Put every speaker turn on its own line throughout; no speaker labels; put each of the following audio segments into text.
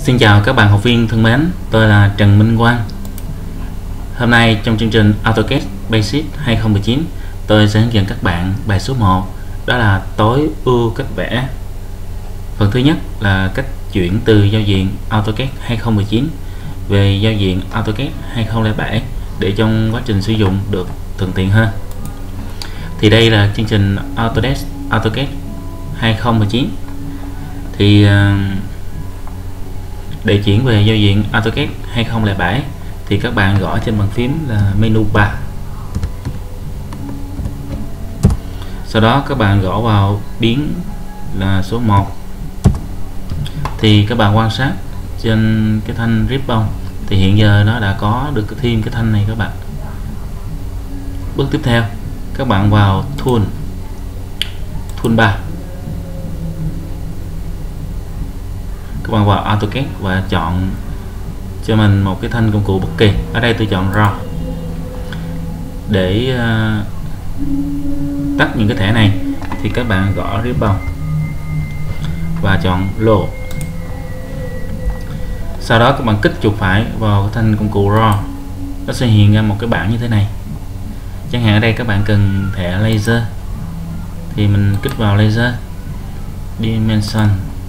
Xin chào các bạn học viên thân mến, tôi là Trần Minh Quang. Hôm nay trong chương trình AutoCAD Basic 2019, tôi sẽ hướng dẫn các bạn bài số 1, đó là tối ưu cách vẽ. Phần thứ nhất là cách chuyển từ giao diện AutoCAD 2019 về giao diện AutoCAD 2007 để trong quá trình sử dụng được thuận tiện hơn. Thì đây là chương trình AutoCAD 2019. Thì để chuyển về giao diện AutoCAD 2007 thì các bạn gõ trên bàn phím là menu bar. Sau đó các bạn gõ vào biến là số 1. Thì các bạn quan sát trên cái thanh ribbon thì hiện giờ nó đã có được thêm cái thanh này các bạn. Bước tiếp theo các bạn vào toolbar, các bạn vào AutoCAD và chọn cho mình một cái thanh công cụ bất kỳ. Ở đây tôi chọn Raw. Để tắt những cái thẻ này thì các bạn gõ ribbon và chọn Low. Sau đó các bạn kích chuột phải vào cái thanh công cụ Raw, nó sẽ hiện ra một cái bảng như thế này. Chẳng hạn ở đây các bạn cần thẻ laser thì mình kích vào laser dimension,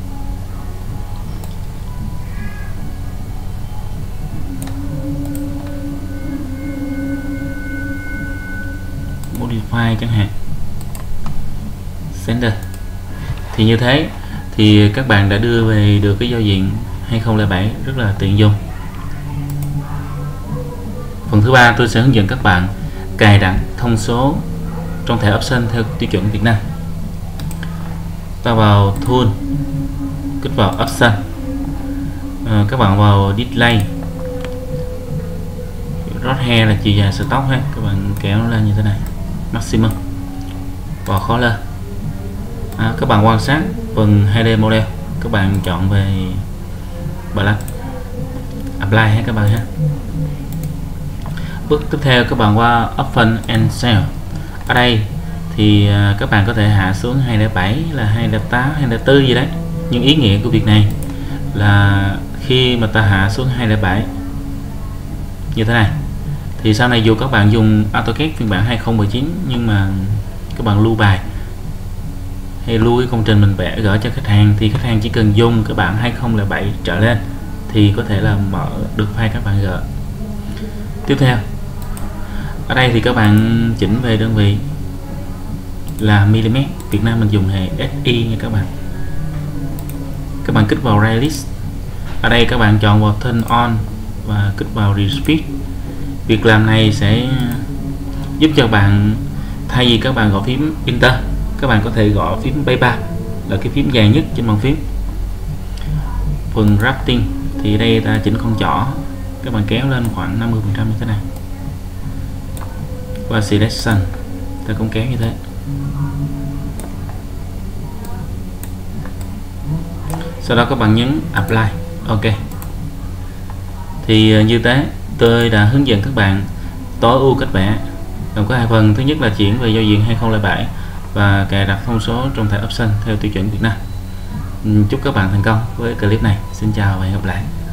modify chẳng hạn, center. Thì như thế thì các bạn đã đưa về được cái giao diện 2007 rất là tiện dụng. Phần thứ ba tôi sẽ hướng dẫn các bạn cài đặt thông số trong thẻ option theo tiêu chuẩn Việt Nam. Ta vào tool, kích vào option, các bạn vào display, crosshair là chiều dài sợi tóc ha, các bạn kéo nó lên như thế này, maximum, vào color. Các bạn quan sát phần 2D model, các bạn chọn về black, apply ha các bạn ha. Bước tiếp theo các bạn qua Open and Cell. Ở đây thì các bạn có thể hạ xuống 207 là 208, 204 gì đấy. Nhưng ý nghĩa của việc này là khi mà ta hạ xuống 207 như thế này thì sau này dù các bạn dùng AutoCAD phiên bản 2019 nhưng mà các bạn lưu bài hay lưu cái công trình mình vẽ gửi cho khách hàng thì khách hàng chỉ cần dùng cái bản 2007 trở lên thì có thể là mở được file các bạn gửi. Tiếp theo ở đây thì các bạn chỉnh về đơn vị là mm. Việt Nam mình dùng hệ SI nha các bạn. Các bạn kích vào Radius. Ở đây các bạn chọn vào Turn On và kích vào Repeat. Việc làm này sẽ giúp cho bạn, thay vì các bạn gõ phím Enter, các bạn có thể gõ phím Spacebar là cái phím dài nhất trên bàn phím. Phần Drafting thì đây ta chỉnh con trỏ, các bạn kéo lên khoảng 50% như thế này. Và Selection ta cũng kéo như thế. Sau đó các bạn nhấn Apply. Ok. Thì như thế tôi đã hướng dẫn các bạn tối ưu cách vẽ gồm có hai phần. Thứ nhất là chuyển về giao diện 2007 và cài đặt thông số trong thẻ option theo tiêu chuẩn Việt Nam. Chúc các bạn thành công với clip này. Xin chào và hẹn gặp lại.